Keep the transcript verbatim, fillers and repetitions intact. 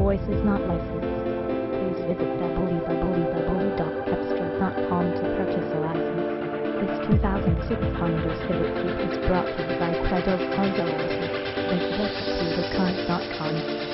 voice is not licensed. Please visit w w w dot cepstral dot com to purchase a license. This two thousand six Honda Civic Coupe is brought to you by CREDO Honda License. Visit us at civic cars dot com.